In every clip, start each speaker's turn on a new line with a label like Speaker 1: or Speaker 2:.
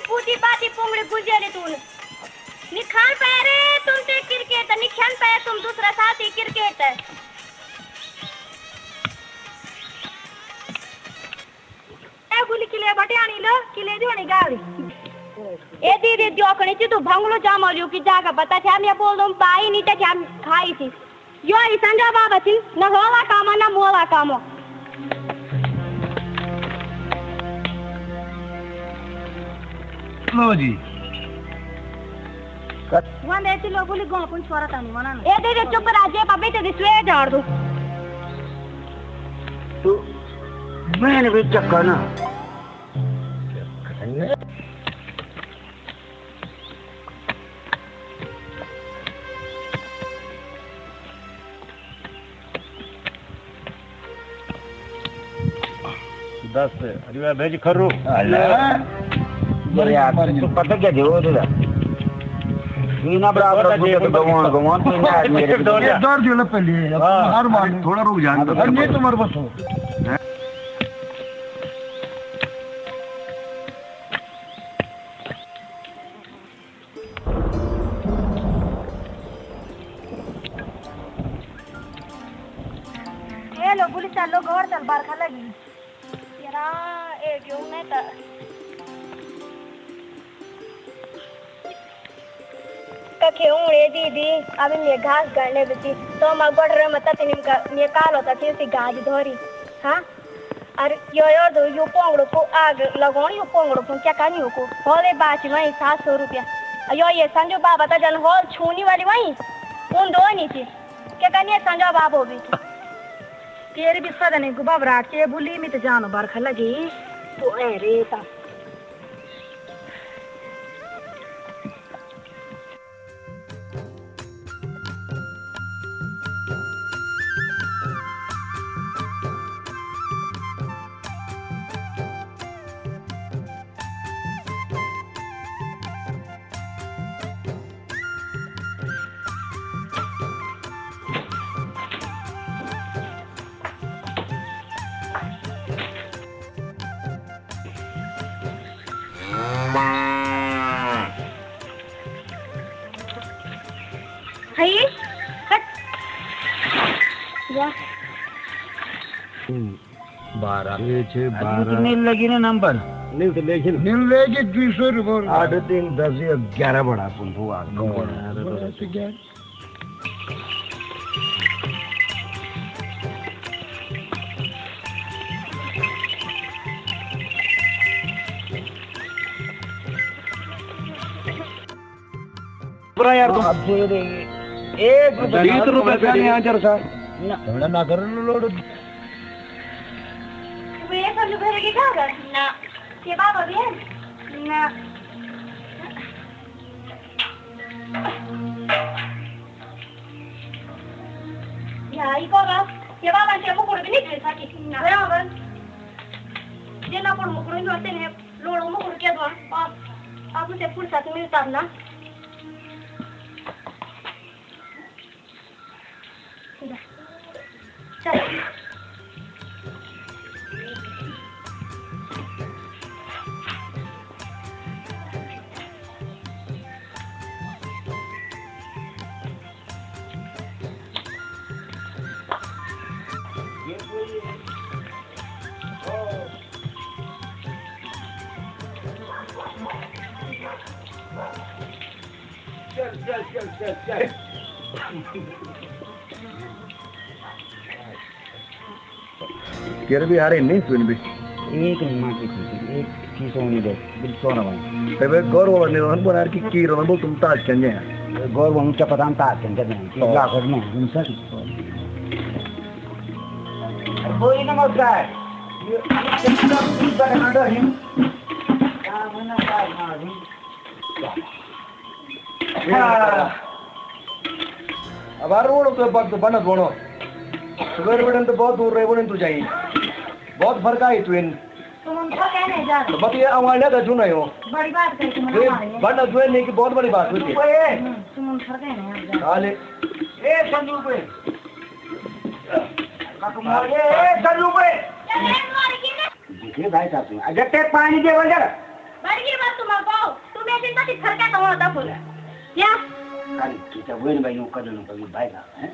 Speaker 1: पूती बाती पोंगड़ी गुजरे तून निखान पे रे तुम ते क्रिकेट निखान पे तुम दूसरा साथी क्रिकेट ए गुली किले बटे आनी लो किले दिवणी गाड़ी ए दीदी जोकणी ची तू भंगलो जामलियो की जागा बता छे मैं बोल दूं बाई नी ते हम खाई थी यो ई संजा बाबा थी न होवा काम न मोवा काम
Speaker 2: लो जी
Speaker 1: वन ऐसे लोगों ने गांव कुछ छोरा तानी मना ए दीदी चुप राजे पापे ते दिसवे झाड़ दो
Speaker 3: तू मैंने भी चक्कर ना
Speaker 2: दस अरे भेज खरू
Speaker 3: यार तू पता क्या दे वो तेरा बिना बराबर तो भगवान भगवान तो मेरे
Speaker 2: दौड़ जो ले पहले हर बार थोड़ा रुक जान तो नहीं तुम्हारे पास हो
Speaker 1: ए लो पुलिस चलो घर चल बार खा लगी यारा ए क्यों नहीं था उड़े दीदी अभी मैं घास गाड़ने बेची तो मैं बढ़ रहे मत तीन का मैं काल होता थी उसी गाज धोरी हाँ और यो दो यो पोंगड़ो को आग लगोन यो पोंगड़ो को क्या करनी को होले बाची वहीं 700 रुपया यो ये संजो बाबा था जन हॉल छूनी वाली वहीं उन दो नहीं थी क्या करनी है संजो बाबू भी तेरे भी सदने को बाबराट के बुली में तो जानो बरखा लगी तो ए रेता
Speaker 3: नील लगी ना नंबर
Speaker 2: नील तो लेकिन
Speaker 3: नील लेके 200 रुपये 8 3 10 11 बड़ा पुन हुआ यार तुम अब दे देंगे 1 रुपये का नहीं आंचर सा ना कर लोड
Speaker 1: वे सब घर के का ना के बाबा भी ना या ई बाबा के बाबा से मुकुड़ भी नहीं था कि ना बराबर जे ना पर मुकुड़ नहीं होते ने लोड़ मुकुड़ के दो आप मुझे फुर्सत मिलता ना चल
Speaker 2: चल भी आ रहे नहीं सुन भी
Speaker 3: एक मां की एक चीज होनी दे बिल सोना भाई
Speaker 2: तबे गौरव ने हम बना की रो बोल तुम ताज कंजे
Speaker 3: गौरव हम क्या पता हम ताज कंजे नहीं क्या करना है हम सब बोली नमस्कार ये सब पर अंडर हिम क्या मना ताज मारी
Speaker 2: अब रोड तो बनत बोनो सवेरे बड़न तो बहुत दूर रहे बोने तू जाई बहुत फर्क आई तू इन
Speaker 1: तुम उनको कहने जा
Speaker 2: तो बत ये आवाज का जुना हो
Speaker 1: बड़ी बात कर तुम
Speaker 2: बड़ा जो नहीं की बहुत बड़ी बात होती है
Speaker 1: तुम उनको कहने जा
Speaker 2: हाले
Speaker 3: ए संजू पे काकू मार ए संजू पे
Speaker 1: चल मार के
Speaker 3: देखिए भाई साहब अगर ते पानी दे बोल जरा
Speaker 1: बड़ी की बात तुम आओ दिन कति फर्का त हो त फुल या
Speaker 3: खाली के त वेन भाइ नु कदन को भाइ ना है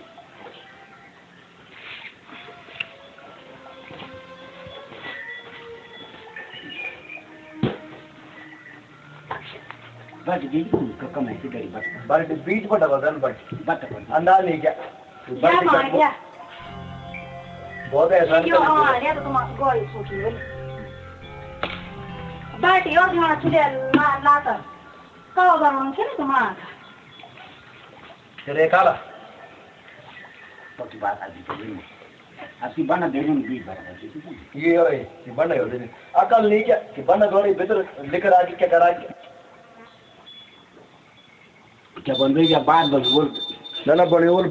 Speaker 3: बट बीच को कम है गरी
Speaker 2: बट बीच पर डबल बट अंदाज नहीं क्या
Speaker 1: या मारिया
Speaker 2: बहुत ऐसा
Speaker 1: यो हां तो तुम गोल सोची बोल बट यो ना छुले लाता का बारन के तुम
Speaker 2: तेरे काला
Speaker 3: तो की बात आती है आपकी बना देने में बीच बात
Speaker 2: ये है कि बना हो देने अकल नहीं क्या कि बना थोड़ी भीतर लेकर आ क्या करा
Speaker 3: क्या बन रही है बात बोल
Speaker 2: ना बड़ी और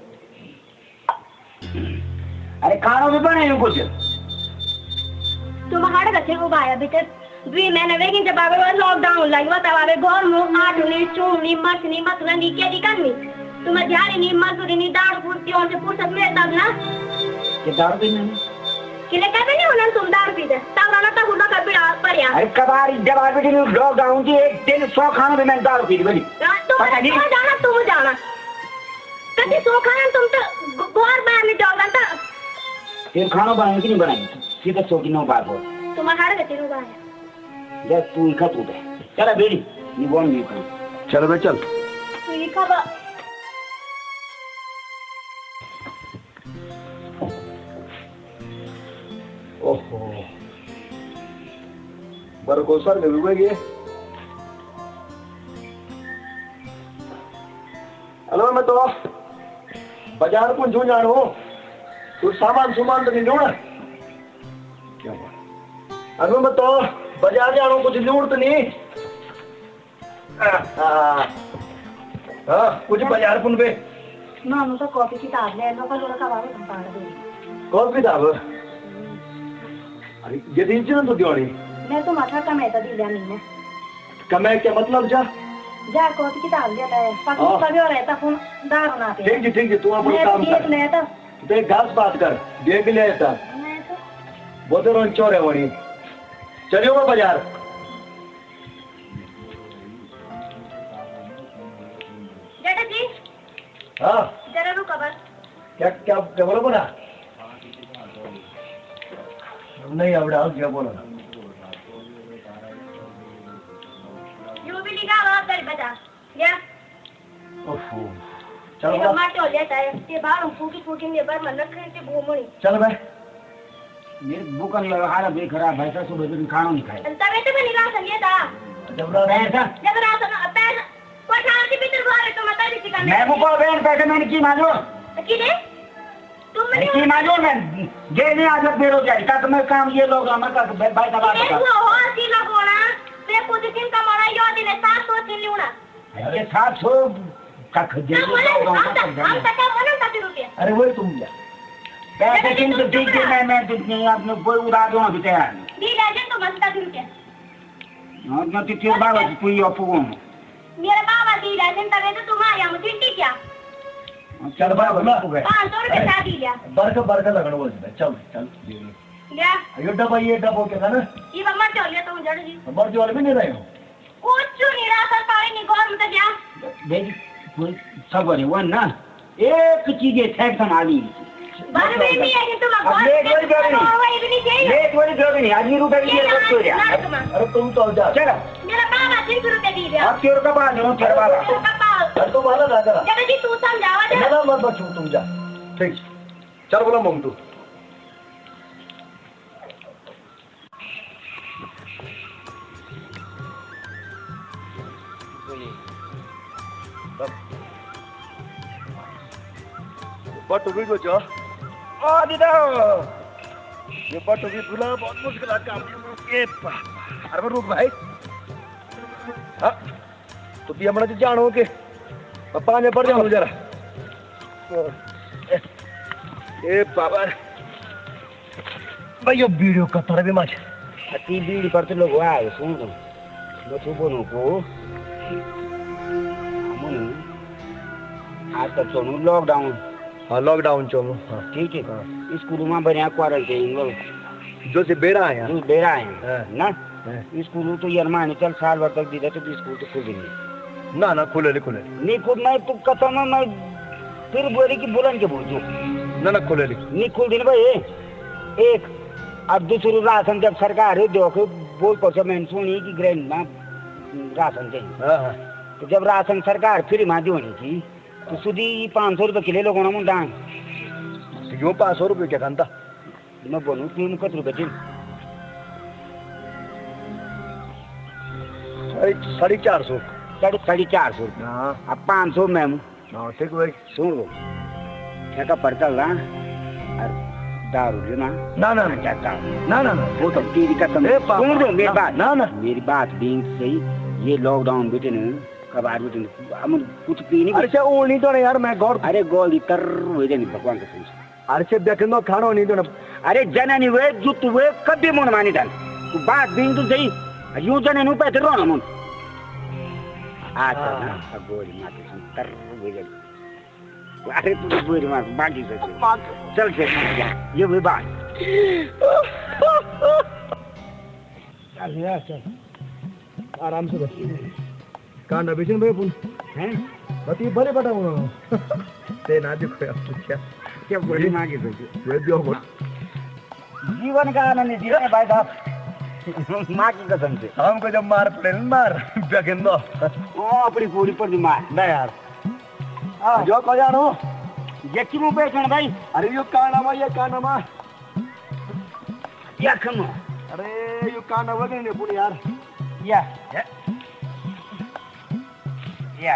Speaker 3: अरे खाना भी बने हैं कुछ
Speaker 1: तुम हाड़ गथे को बाया भीतर 2 महीने वेगिन जब आवे लॉकडाउन लगी तब आवे घर में आटुनी चूनी मछली मतलब नी के दी करनी तुम ध्यान नहीं मजदूरी नहीं दारू पूर्ति और से फुर्सत में तब ना
Speaker 3: ये दारू भी नहीं
Speaker 1: किले कहते नहीं उन्हें तुम दारू पीते तब ना तब उनका बिड़ा पर यार
Speaker 3: अरे कबारी जब आवे दिन लॉकडाउन थी एक दिन 100 खाना भी मैं दारू पी बोली
Speaker 1: तुम जाना कति 100 खाना तुम तो घर बाहर नहीं जाओगा था
Speaker 3: फिर खाना बनाने की नहीं बनाई सीधा 100 की 9 बात हो
Speaker 1: तुम हाड़ गथे को बाया
Speaker 3: जब तू इका तू दे चला बेड़ी ये बोल नहीं कर
Speaker 2: चल बे चल
Speaker 1: तू इका बा
Speaker 2: ओहो बर को सर में हुए गए हेलो मैं तो बाजार को जो जानो तू सामान तो नहीं ढूंढ क्या बात अरे मैं तो बाजार जानो कुछ ढूंढ तो नहीं हाँ कुछ बाजार पुन पे
Speaker 1: ना मुझे कॉपी किताब ले लो पर का बाबू तुम पढ़ दे
Speaker 2: कौन किताब अरे ये दिन चलन तो दिवाली
Speaker 1: मैं तो माथा का मैं तो दिया नहीं
Speaker 2: कमाई क्या मतलब जा
Speaker 1: कॉपी किताब ले ले पक्का कभी और रहता फोन दारू ना पे
Speaker 2: ठीक है तू अपना काम कर
Speaker 1: ले तो
Speaker 2: देख घास बात कर देख ले ऐसा वो तो रोन चोर है वही चलियो मैं बाजार
Speaker 1: जेठा जी
Speaker 2: हाँ
Speaker 1: जरा रुको बस
Speaker 2: क्या बोलो बोला नहीं आवड़ा क्या बोला
Speaker 1: यू भी लिखा हुआ कर बता या
Speaker 2: ओहो चलो
Speaker 1: ये माटे हो जाता है ये बाहर फूकी ने बार मन रखे से घूमणी
Speaker 2: चल भाई
Speaker 3: मेरे बुकन लगा हारा बे खराब भैसा सुबह दिन खाना नहीं खाए
Speaker 1: तबे तो नहीं राशन ये था
Speaker 2: जब पैसा
Speaker 1: कोठार के भीतर घर तो मत दी का
Speaker 3: मैं बुको बहन पैसे मैंने की मांगो
Speaker 1: की दे तुम मैंने
Speaker 3: की मांगो मैं जे नहीं आज बेरोजगारी का मैं काम ये लोग हमारे का भाई का बात
Speaker 1: का हो सी लगोना से पोजीशन कमाना यो दिन 700 दिन लूना
Speaker 3: अरे 700 का खजे
Speaker 1: हम तक मना 30 रुपया
Speaker 2: अरे वही तुम जा
Speaker 3: पैसे दिन तो ठीक है मैं नहीं आपने कोई उड़ा दो अभी तैयार
Speaker 1: दी ले तो मत 30 रुपया
Speaker 3: हां ना तेरे बाबा कोई अफगो
Speaker 1: मेरे बाबा दी ले तबे तो तुम्हारे हम चिंती क्या
Speaker 2: चल भाई बोला
Speaker 1: 500 रुपया दी लिया
Speaker 2: बरका लगन बोल चल
Speaker 1: लिया
Speaker 2: ये डब्बा क्या ना
Speaker 1: ये मम्मा चल लिया तुम जड़ जी
Speaker 2: मर्जी वाले भी नहीं रहे हो
Speaker 1: कुछ नहीं राशन पानी नहीं गौर में जा
Speaker 3: देख कोई सब है वो ना एक चीज है सेक्शन आली
Speaker 1: बार में भी है तुम गौर
Speaker 3: लेट वाली जॉब नहीं आदमी रुपए की जरूरत हो रहा
Speaker 2: अरे तुम तो जा
Speaker 3: चलो
Speaker 1: मेरा बाबा 300 रुपया दी दिया
Speaker 3: आप तेरे का बात नहीं तेरे बाबा
Speaker 2: अरे तो वाला ना करा
Speaker 1: जब जी तू समझावा दे
Speaker 2: ना मत बचो तुम जा ठीक चल बोला मम तू बट वीडियो जो आ दीदा ये बट भी बुला बहुत मुश्किल काम ये अरे रुक भाई हाँ तो भी हमारा जानो के पापा ने पड़ जाओ जरा ए बाबा भाई ये वीडियो का थोड़ा भी मच
Speaker 3: अति बीड़ी पर तो लोग आए सुन लो मैं तो बोलूं को आज तक सुनो लॉकडाउन
Speaker 2: हाँ लॉकडाउन चलो हाँ
Speaker 3: ठीक है स्कूल में बने क्वारंटाइन
Speaker 2: जो से बेरा है
Speaker 3: जो बेरा है ना स्कूल तो यार माने चल साल भर तक दीदा तो स्कूल तो खुल नहीं
Speaker 2: ना ना खुले
Speaker 3: नहीं खुद मैं तू कसम है मैं फिर बोली कि बुलन के बोल
Speaker 2: ना ना खुले
Speaker 3: नहीं खुल दिन भाई एक अब दूसरी राशन जब सरकार है देखो बोल पहुंचा मैंने सुनी कि ग्रैंड में राशन चाहिए तो जब राशन सरकार फ्री में दी होनी थी तो सुधी 500 रुपये किलो लोगों ने मुंडा
Speaker 2: यो 500 रुपये क्या खानता
Speaker 3: मैं बोलूँ 3 रुपये थी
Speaker 2: 450
Speaker 3: 450 रुपये
Speaker 2: हाँ
Speaker 3: अब 500 मैम
Speaker 2: ठीक भाई
Speaker 3: सुन लो क्या का पर्चा ला और दारू जो ना
Speaker 2: ना ना ना ना
Speaker 3: वो तो तेरी कसम सुन लो मेरी बात
Speaker 2: ना ना
Speaker 3: मेरी बात बींग सही ये लॉकडाउन बेटे ने कब आज बेटे हम कुछ पी नहीं
Speaker 2: अरे वो नहीं तो यार मैं गौर
Speaker 3: अरे गोल इतर हुए नहीं भगवान का संग
Speaker 2: अरे से देखनो खानो नहीं तो ना
Speaker 3: अरे जननी वे जुत वे कभी मन मानी था तू बात बींग तो सही यूं जननी पे रो ना मन आता ना गोली माते संग तर हुए अरे तू गोली मार बाकी से चल के ये भी बात
Speaker 2: चल यार चल आराम से बस कांडा बेचन भाई पुन
Speaker 3: हैं
Speaker 2: बती भले बटा उन्होंने ते ना देखो यार तू क्या
Speaker 3: गोली मांगी तो
Speaker 2: वे दियो बोल
Speaker 3: जीवन का आनंद जीवन भाई साहब माँ की कसम से
Speaker 2: हमको जब मार पड़े मार बेगन दो
Speaker 3: ओ अपनी पूरी पर मार
Speaker 2: ना यार जो को जानो
Speaker 3: ये क्यों बेचन भाई
Speaker 2: अरे यो कांडा ये कांडा
Speaker 3: या खम
Speaker 2: अरे यो कांडा वगैरह ने पुन यार
Speaker 3: या या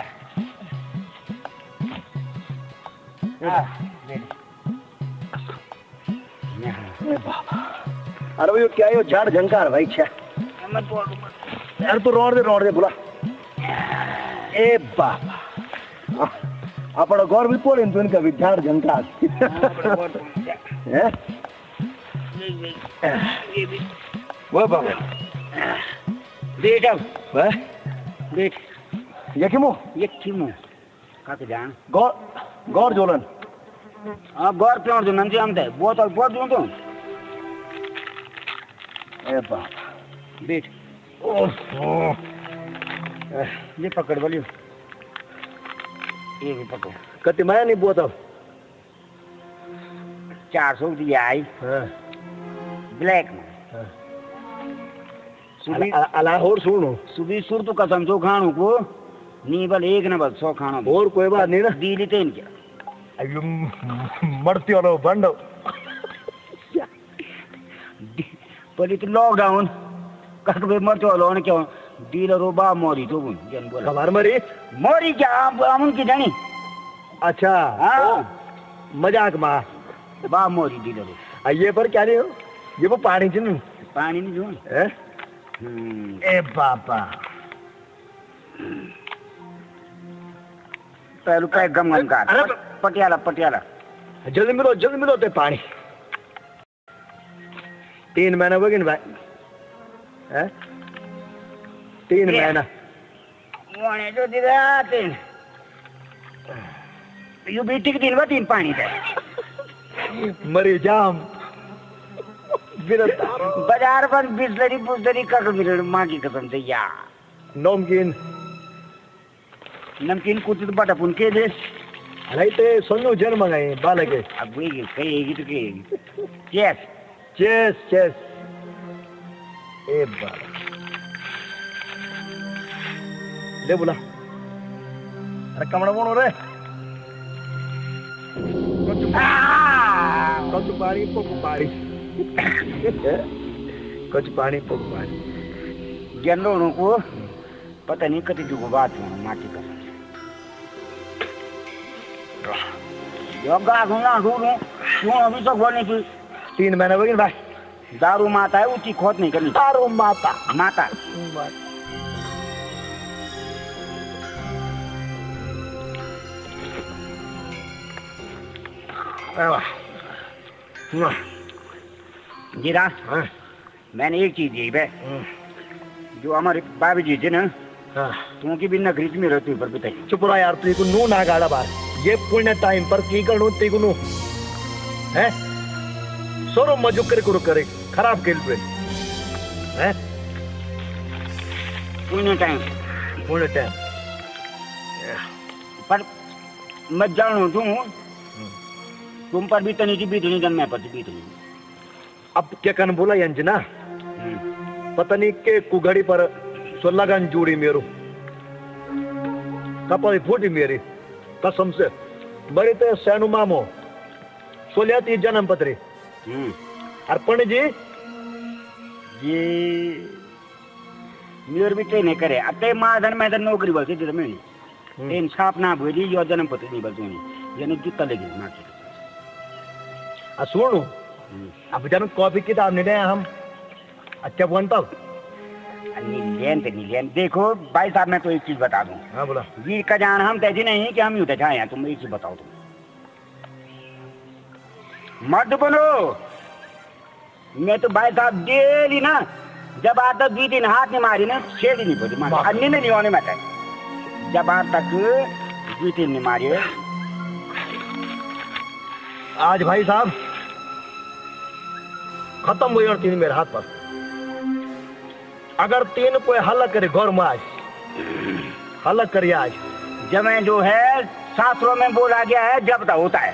Speaker 2: अरे वो क्या यो झाड़ झंकार भाई क्या यार तू रोड दे बोला ए बाबा अपन गौर भी पोड़े तो इनका भी झाड़ झंकार वो बाबा
Speaker 3: बेटा बेट
Speaker 2: यकीमो
Speaker 3: का के जान
Speaker 2: गौर जोलन
Speaker 3: हां गौर प्योर जो नंजी आमते बोतल बोल दूं तो
Speaker 2: ए बाबा
Speaker 3: बेट
Speaker 2: ओहो
Speaker 3: ये पकड़ बोलियो ये भी पकड़
Speaker 2: कति माया नहीं बोतल
Speaker 3: 400 दिया आई ब्लैक में
Speaker 2: अलाहोर सुनो
Speaker 3: सुबह सुर तो कसम जो खाणू को नी बल एक न बल 100 खाणो
Speaker 2: और कोई बात नहीं ना
Speaker 3: दीली तेन क्या
Speaker 2: अयो मरती वालो बंडो
Speaker 3: पली तो लॉकडाउन कक बे मरते वालो ने क्यों डीलर बा मोरी तो बुन जन बोला
Speaker 2: खबर मोरी
Speaker 3: क्या हम की जानी
Speaker 2: अच्छा
Speaker 3: हां
Speaker 2: मजाक मा
Speaker 3: बा मोरी डीलर
Speaker 2: ये पर क्या नहीं हो ये वो पानी चुन
Speaker 3: पानी नहीं जो
Speaker 2: है ए बाबा
Speaker 3: पहलू पे गम का पटियाला
Speaker 2: जल्दी मिलो ते पानी 3 महीना हो गए भाई हैं 3 महीना
Speaker 3: वाने जो दिला 3 यू बेटी के दिन 3 पानी दे
Speaker 2: मरी जाम
Speaker 3: बाजार पर बिस्लरी कर मिल माँ की कसम से यार नमकीन कुछ तो बटा पुन के दे
Speaker 2: अरे ते सोनू जन मंगाए बालके
Speaker 3: अब वही कहेगी तो कहेगी
Speaker 2: चेस ए बाबा ले बोला अरे कमड़ा बोलो रे कुछ पानी पोक पानी कुछ पानी पोक पानी
Speaker 3: जनों को पता नहीं कति जुगो बात है माँ की कसम योगा घुना ढूंढूं क्यों अभी तक बोलने की
Speaker 2: 3 महीने हो गए भाई
Speaker 3: दारू माता है ऊँची खोत नहीं करनी
Speaker 2: दारू माता
Speaker 3: जीरा मैंने एक चीज दी है जो हमारे बाबी जी थे ना तुमकी भी नगरी में रहती पर बताइए
Speaker 2: चुप रहा यार तू नू ना गाड़ा बार ये पुण्य टाइम पर की करू तेगु नू हैं सोरो मजू करे खराब खेल पे हैं
Speaker 3: पूरे टाइम पर मैं जानू तुम पर भी तनी की बीतनी जन मैं पर बीतनी।
Speaker 2: अब क्या कन बोला अंजना पता नहीं के कुगड़ी पर सोलगन जूड़ी मेरो कपाली फूटी मेरी कसम से बड़ी तो सैनु मामो सोलियाती जन्म पत्री अर्पण जी
Speaker 3: ये मेरे भी नहीं करे अते माधन मैदान नौकरी बोलती थी मैं इन छाप ना भरी यो जन्म पत्री नहीं बोलती नहीं यानी जूता लेगी ना
Speaker 2: सुनो अब जन कॉफी किताब नहीं दे हम अच्छा बनता हूँ
Speaker 3: नीलेन देखो भाई साहब मैं तो एक चीज बता दूं।
Speaker 2: हाँ बोला
Speaker 3: जी का जान हम तैसी नहीं कि हम यूं जाए हैं तुम एक चीज बताओ तुम मत बोलो मैं तो भाई साहब डेली ना जब आज तक 2 दिन हाथ नहीं मारी ना 6 दिन नहीं बोली मारी अन्य नहीं होने में जब आज तक 2 दिन नहीं मारी
Speaker 2: आज भाई साहब खत्म हुई और 3 मेरे हाथ पर अगर 3 कोई हल करे घर में आज हल करिए आज
Speaker 3: जब जो है शास्त्रों में बोला गया है जब तक होता है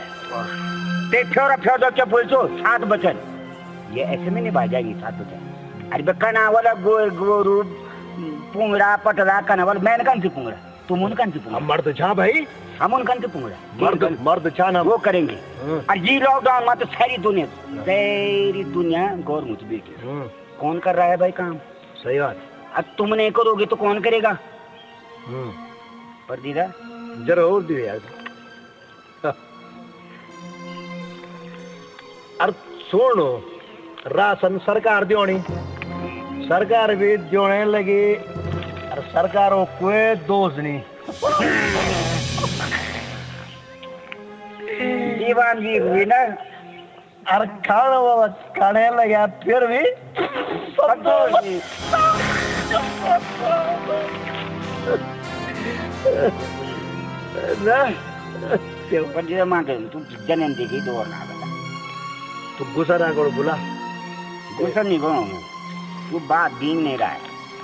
Speaker 3: देखो बोलचो 7 बचन ये ऐसे में नहीं बाज जाएगी 7 बचन अरे बकना वाला गोरू पुंगड़ा पटरा कना वाला मैंने कौन सी पुंगड़ा तुम उनकन से पुंगड़ा
Speaker 2: मर्द छा भाई
Speaker 3: हम उनकन से पुंगड़ा
Speaker 2: मर्द छा ना
Speaker 3: वो करेंगे और जी लॉकडाउन में तो सारी दुनिया गौर मुझ बेटी कौन कर रहा है भाई काम
Speaker 2: सही बात
Speaker 3: अब तुम नहीं करोगे तो कौन करेगा पर दीदा
Speaker 2: जरूर दी यार अरे सुनो राशन सरकार दियोनी सरकार भी दियोने लगी और सरकारों कोई दोष नहीं
Speaker 3: दीवान जी हुई ना
Speaker 2: अरे खाने लगा फिर भी
Speaker 3: तुम जन्म देखी दो ना
Speaker 2: तू गुस्सा ना करो बोला
Speaker 3: गुस्सा नहीं करो तू बात दिन नहीं रहा है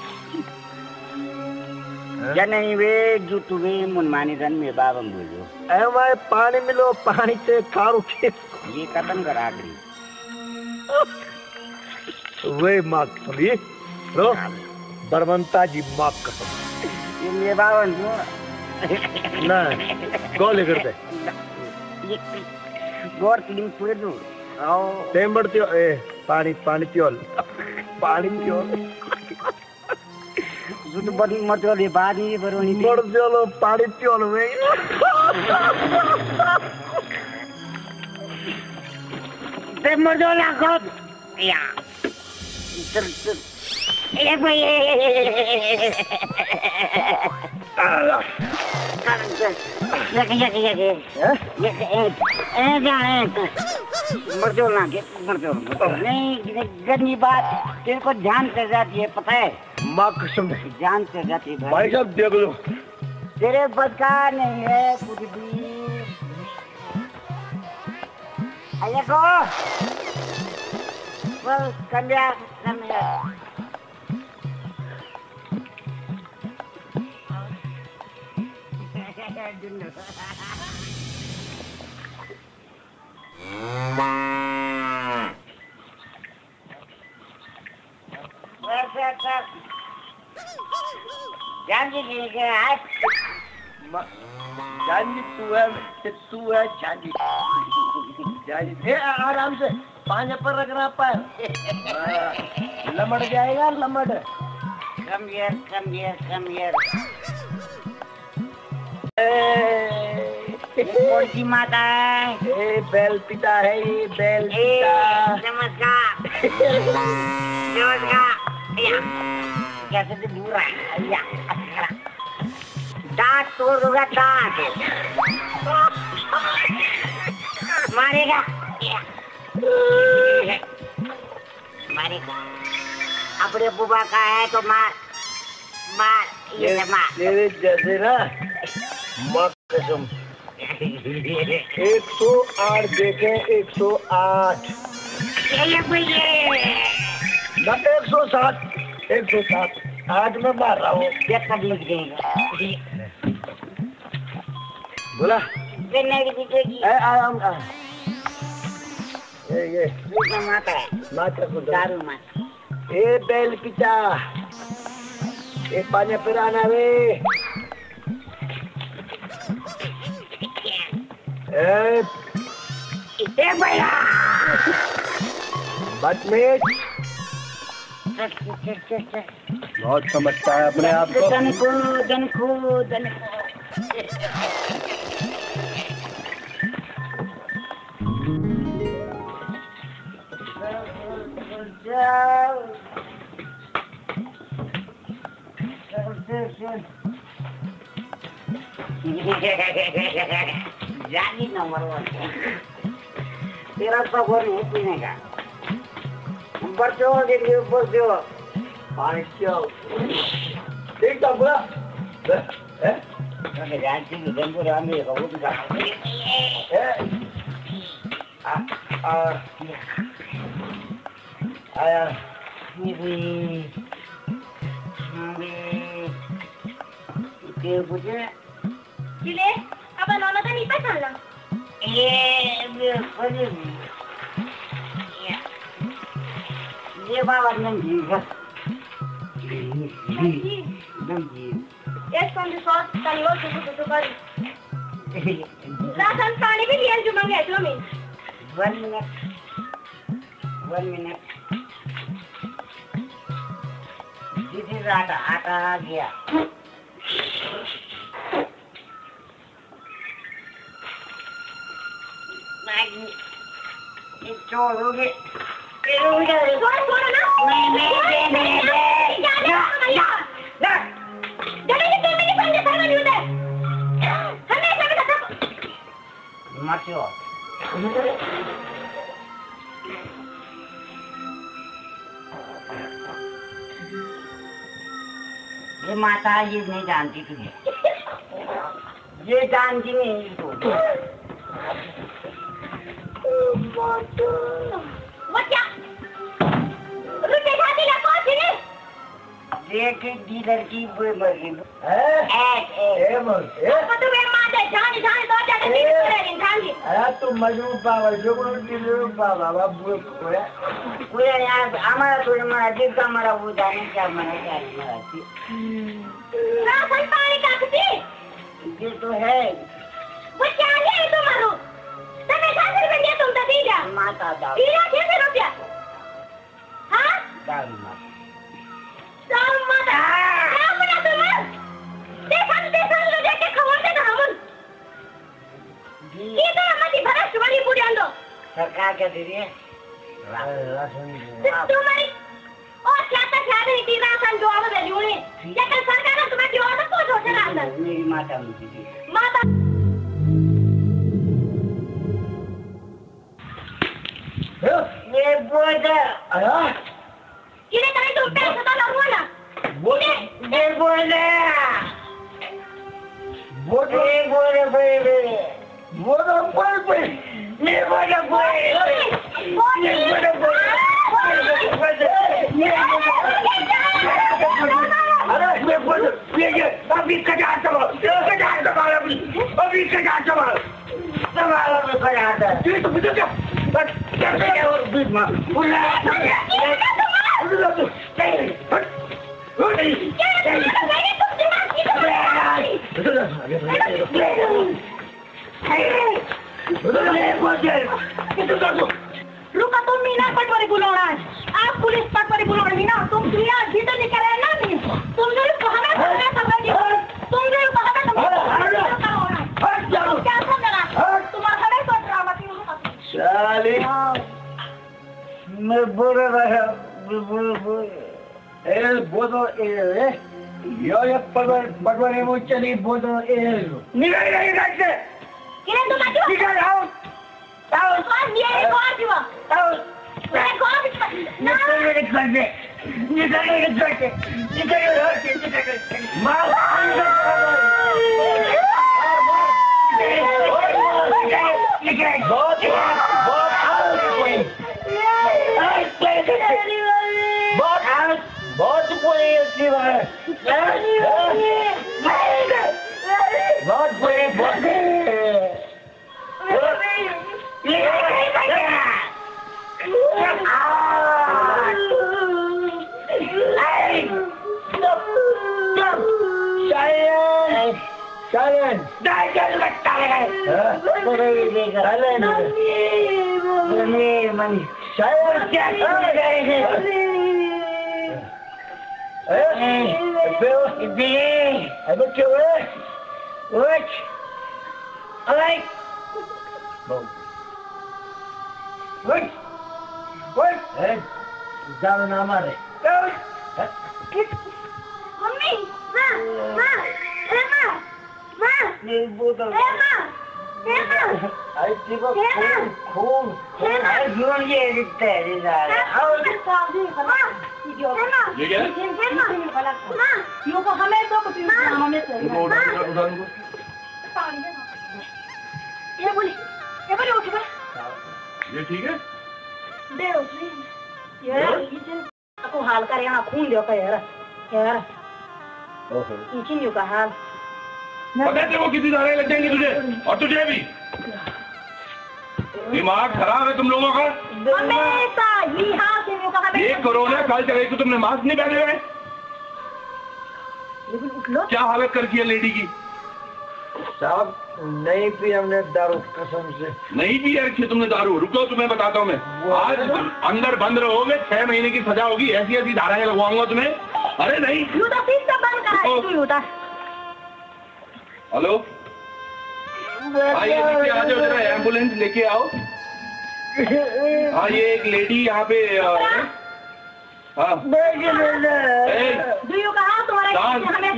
Speaker 3: जने वे जो तुवे मुनमानी जन में बाबम बोलो
Speaker 2: ए भाई पानी मिलो पानी से खारू के
Speaker 3: ये खत्म कर आखिरी
Speaker 2: वे माँ सुनिए रो बरवंता जी माँ कसम
Speaker 3: ये मेरे बाबन
Speaker 2: ना गोले करते
Speaker 3: ये गोर क्लीन पूरे दो आओ
Speaker 2: टेम्बर त्यो ए पानी पियोल
Speaker 3: जुट बड़ी मटोले बानी बरोनी
Speaker 2: मर चलो पानी पियोल वे
Speaker 3: ते मटोला को या एक भाई गंदी बात तेरे को ध्यान से जाती है पता है
Speaker 2: माँ कसम
Speaker 3: जान से जाती है
Speaker 2: भाई साहब देख लो
Speaker 3: तेरे बच्चा नहीं है कुछ भी अरे को बस कन्या जानजी तू है जानजी जानजी आराम से पानी पर रखना पैर लमड़ जाएगा लमड़ कम हियर कौन सी माता है बैल पिता है ये बैल पिता नमस्कार कैसे से दूर है दांत तोड़ूंगा दांत मारेगा अपने बुबा का है तो मार ये
Speaker 2: तेरे जैसे ना माँ कसम 108 देखे 108 ना 107 आज मैं मार रहा हूँ।
Speaker 3: देखा जीत गएगा।
Speaker 2: बोला
Speaker 3: नहीं जीतेगी।
Speaker 2: ये
Speaker 3: माता है,
Speaker 2: माता को
Speaker 3: दारू माता।
Speaker 2: ए बैल पिता ए पानी पिराना वे ए
Speaker 3: भैया
Speaker 2: बदतमीज बहुत समझता है अपने आप को।
Speaker 3: दनको जानी नंबर 1 तेरा सफर नहीं पीने का नंबर 2 देखिए ऊपर जो
Speaker 2: ठीक था पूरा
Speaker 3: मैं जानती हूँ जंबू रामी का वो भी
Speaker 2: आया
Speaker 1: जिले अब नौना तो नहीं पहचानला
Speaker 3: ये बाबा नंगी है
Speaker 1: एक कौन सॉस तनियो तो कर राशन पानी भी लिया जो मांगे तो में
Speaker 3: 1 मिनट दीदी आटा आ गया छोड़ोगे
Speaker 1: छोड़ ना नहीं
Speaker 3: ये माता ये नहीं जानती तुझे ये जानती नहीं तो
Speaker 1: वो क्या रुके शादी का कौन थी
Speaker 3: देख डीलर की मर्जी
Speaker 2: ए मर
Speaker 1: तो वे मां दे जाने दो जाके नहीं करे इंसान जी
Speaker 2: अरे तू मजनू पागल जो कोई डीलर पागल बाबू
Speaker 3: कोई यार हमारा तो हमारा दिल का हमारा वो जाने क्या मना क्या हमारा
Speaker 1: राशन पानी का कुछ
Speaker 3: ये तो है
Speaker 1: वो क्या है तुम्हारो तने 10 रुपए दिए तुम तो दीजा
Speaker 3: माता दाऊ
Speaker 1: दिया 6 रुपया हां
Speaker 3: दाऊ माता
Speaker 1: दाऊ माता अपना तुम देखन लो देखे खबर दे हम ये तो मती भरस बड़ी पूरी आंदो
Speaker 3: सरकार क्या दे रही है
Speaker 1: तुम्हारी और क्या नहीं दी राशन जो आवे बेलूनी लेकिन सरकार ने तुम्हें जो आवे तो छोड़ रहा है
Speaker 3: मेरी माता मुझे
Speaker 1: माता
Speaker 3: ये बोझा
Speaker 2: आया
Speaker 1: किने करे तुम पैसे तो लगवा ना
Speaker 3: बोले ये बोले
Speaker 2: बोलो
Speaker 3: ये बोले बोले
Speaker 2: बोलो बोल
Speaker 3: ये बोले बोले ये बोले बोले
Speaker 2: अरे मैं बोल ये अभी कजा चलो अभी कजा चलो
Speaker 3: सवाल में खड़ा था
Speaker 2: ये तो मुझे क्या
Speaker 3: बस क्या और बीच में बोला
Speaker 1: रुका तुम मीना पटवारी बुलाना आप पुलिस पटवारी बुलाना मीना तुम दुनिया जीते निकले ना नहीं तुम जो कहां है समझ तुम जो कहां है समझ क्या समझना तुम्हारा खड़े तो ड्रामा की
Speaker 2: साली
Speaker 3: मैं बोल रहा
Speaker 2: बोलो यो ये पटवारी मुझे नहीं बोलो निकल से
Speaker 1: किने तुम आजो
Speaker 2: निकल आओ
Speaker 1: कौन ये कौन जीवा मैं कौन
Speaker 3: निकल मेरे घर से मार
Speaker 2: बहुत बोली अच्छी बात है
Speaker 4: साइलेंट
Speaker 3: दाई चल बट्टा लगा
Speaker 4: तेरे देख साइलेंट मनी मनी साइलेंट
Speaker 3: क्या कर रहे हैं
Speaker 4: दे अबे क्यों है
Speaker 3: व्हाट अलग व्हाट
Speaker 4: जान ना मारे
Speaker 1: मम्मी माँ माँ माँ माँ
Speaker 4: ये बोतल
Speaker 1: माँ
Speaker 4: आई देखो खून
Speaker 3: आई जीवन ये दिखता है यार
Speaker 1: आओ
Speaker 2: ये क्या है?
Speaker 1: यो को हमें तो कुछ हमें
Speaker 2: उठा उनको
Speaker 1: ये बोली उठ बे
Speaker 2: ये ठीक है
Speaker 1: दे उठ यार को हाल कर यहाँ खून दो का यार इचिन यो का हाल
Speaker 2: पता है तेरे को कितनी दाने लग जाएंगी तुझे और तुझे भी दिमाग खराब है तुम लोगों का
Speaker 1: हमेशा यहाँ से यो का हमें
Speaker 2: ये कोरोना काल चल रही तो तुमने मास्क नहीं पहने हुए क्या हालत कर की है लेडी की
Speaker 4: साहब नहीं पी हमने दारू कसम से
Speaker 2: नहीं पी रखी तुमने दारू रुको तुम्हें बताता हूँ मैं आज अंदर बंद रहोगे 6 महीने की सजा होगी ऐसी ऐसी धाराएं लगवाऊंगा तुम्हें अरे नहीं
Speaker 1: यूटा फिर से बंद करा तू यूटा
Speaker 2: हेलो आइए नीचे आ जाओ जरा एम्बुलेंस लेके आओ हाँ ये एक लेडी यहाँ पे हाँ
Speaker 1: दुइयों का हाथ तुम्हारा हमें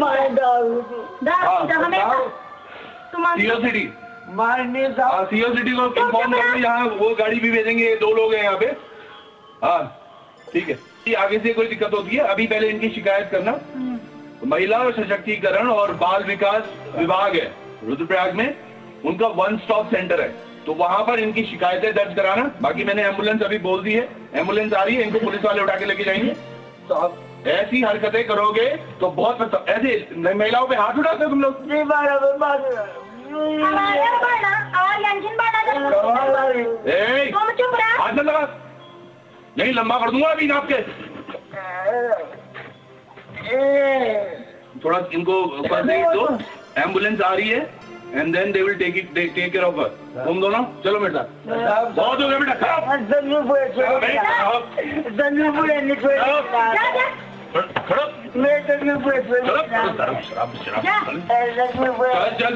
Speaker 2: सीओसीडी
Speaker 4: मारने साहब
Speaker 2: सीओसीडी को इन्फॉर्म करो यहाँ वो गाड़ी भी भेजेंगे 2 लोग हैं यहाँ पे हाँ ठीक है आगे से कोई दिक्कत होती है अभी पहले इनकी शिकायत करना महिला सशक्तिकरण और बाल विकास विभाग है रुद्रप्रयाग में उनका 1 स्टॉप सेंटर है तो वहां पर इनकी शिकायतें दर्ज कराना बाकी मैंने एम्बुलेंस अभी बोल दी है एम्बुलेंस आ रही है इनको पुलिस वाले उठा के लेके जाएंगे तो अब ऐसी हरकतें करोगे तो बहुत ऐसे महिलाओं पे हाथ उठाते हो तुम लोग हाथ न लगा नहीं लंबा कर दूंगा अभी नाप के थोड़ा इनको दो एम्बुलेंस आ रही है and then they will take care of her तुम दोनों चलो मेरे साथ बहुत हो गया बेटा खराब चल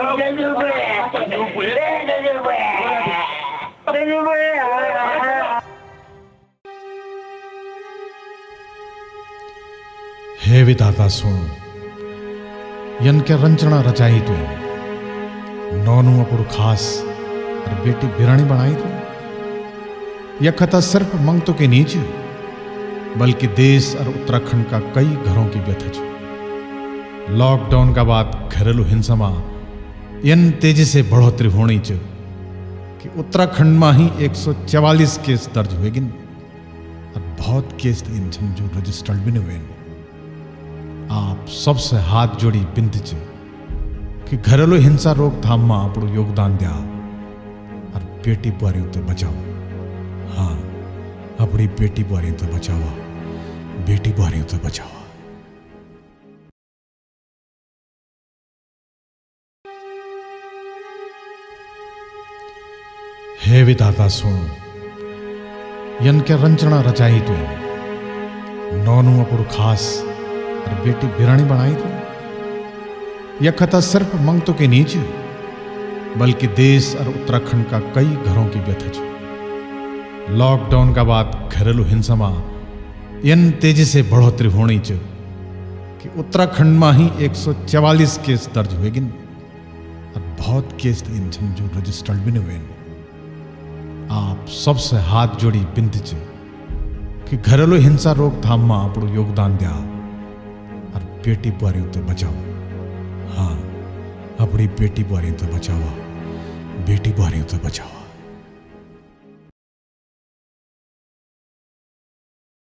Speaker 5: हे विधाता सुन यन के रंचना रचाई तू नौनु अपुर खास और बेटी बिरानी बनाई तू यह कथा सिर्फ मंगतों के नीचे बल्कि देश और उत्तराखंड का कई घरों की व्यथा छे लॉकडाउन का बाद घरेलू हिंसा में इन तेजी से बढ़ोतरी होनी च कि उत्तराखंड में ही 144 केस दर्ज हुए और बहुत केस इन जो रजिस्टर्ड भी नहीं हुए आप सबसे हाथ जोड़ी विनती है कि घरेलू हिंसा रोकथाम में अपनो योगदान दिया और बेटी बुआरी तो बचाओ हाँ अपनी बेटी बुआरी तो बचाओ बेटी बुआरी तो बचाओ हे विधाता सुन यन के रंचना रचाई तू नौनु अपुर खास और बेटी बिरानी बनाई थी यह कथा सिर्फ मंगतों के नीचे बल्कि देश और उत्तराखंड का कई घरों की व्यथा छे लॉकडाउन का बाद घरेलू हिंसा में इन तेजी से बढ़ोतरी होनी च कि उत्तराखंड में ही 144 केस दर्ज हुए और बहुत केस इन जो रजिस्टर्ड भी नहीं हुए आप सबसे हाथ जोड़ी विनती है कि घरेलू हिंसा रोकथाम में अपनो योगदान दिया और बेटी बुआरी तो बचाओ हाँ अपनी बेटी बुआरी तो बचाओ बेटी बुआरी तो बचाओ